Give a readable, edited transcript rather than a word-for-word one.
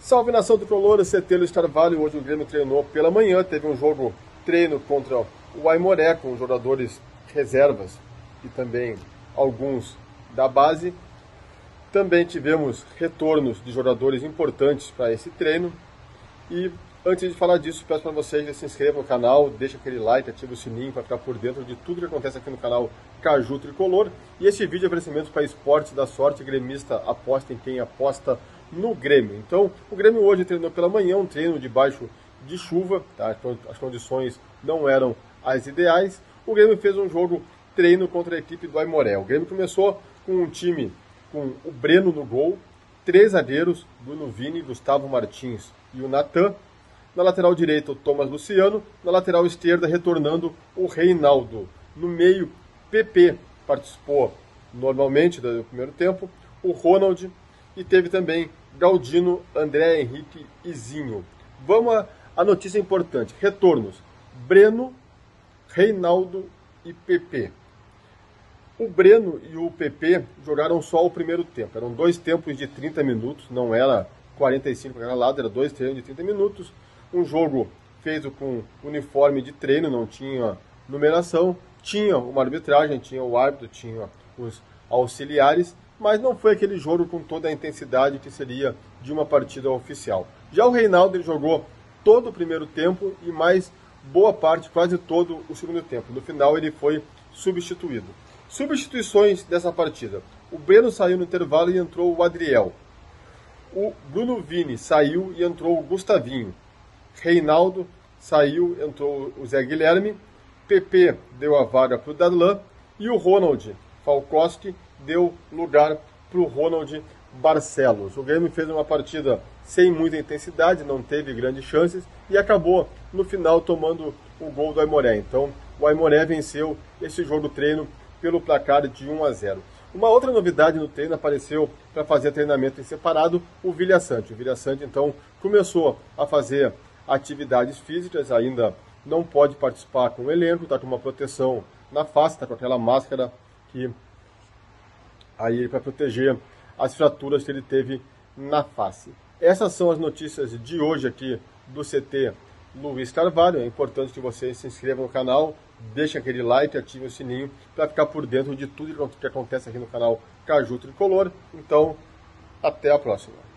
Salve nação tricolor, CT Luiz Carvalho. Hoje o Grêmio treinou pela manhã, teve um jogo treino contra o Aimoré, com jogadores reservas e também alguns da base. Também tivemos retornos de jogadores importantes para esse treino. E antes de falar disso, peço para vocês que se inscrevam no canal, deixem aquele like, ative o sininho para ficar por dentro de tudo que acontece aqui no canal Caju Tricolor. E esse vídeo é oferecimento para Esportes da Sorte, gremista aposta em quem aposta no Grêmio. Então, o Grêmio hoje treinou pela manhã, um treino debaixo de chuva, tá? As condições não eram as ideais. O Grêmio fez um jogo treino contra a equipe do Aimoré. O Grêmio começou com um time com o Breno no gol, 3 zagueiros, Bruno Vini, Gustavo Martins e o Natan. Na lateral direita, o Thomas Luciano. Na lateral esquerda, retornando o Reinaldo. No meio, PP participou normalmente do primeiro tempo, o Ronald, e teve também Galdino, André Henrique e Zinho. Vamos à notícia importante. Retornos: Breno, Reinaldo e PP. O Breno e o PP jogaram só o primeiro tempo. Eram 2 tempos de 30 minutos, não era 45 para cada lado, era 2 treinos de 30 minutos. Um jogo feito com uniforme de treino, não tinha numeração, tinha uma arbitragem, tinha o árbitro, tinha os auxiliares, mas não foi aquele jogo com toda a intensidade que seria de uma partida oficial. Já o Reinaldo, ele jogou todo o primeiro tempo e mais boa parte, quase todo o segundo tempo. No final ele foi substituído. Substituições dessa partida: o Breno saiu no intervalo e entrou o Adriel. O Bruno Vini saiu e entrou o Gustavinho. Reinaldo saiu, entrou o Zé Guilherme. PP deu a vaga para o Darlan. E o Ronald Falcoski deu lugar para o Ronald Barcelos. O Grêmio fez uma partida sem muita intensidade, não teve grandes chances e acabou no final tomando o gol do Aimoré. Então o Aimoré venceu esse jogo treino pelo placar de 1-0. Uma outra novidade no treino: apareceu para fazer treinamento em separado o Vilhaçante. O Vilhaçante então começou a fazer atividades físicas, ainda não pode participar com o elenco, está com uma proteção na face, está com aquela máscara que aí para proteger as fraturas que ele teve na face. Essas são as notícias de hoje aqui do CT Luiz Carvalho. É importante que vocês se inscrevam no canal, deixem aquele like, ativem o sininho para ficar por dentro de tudo que acontece aqui no canal Caju Tricolor. Então, até a próxima.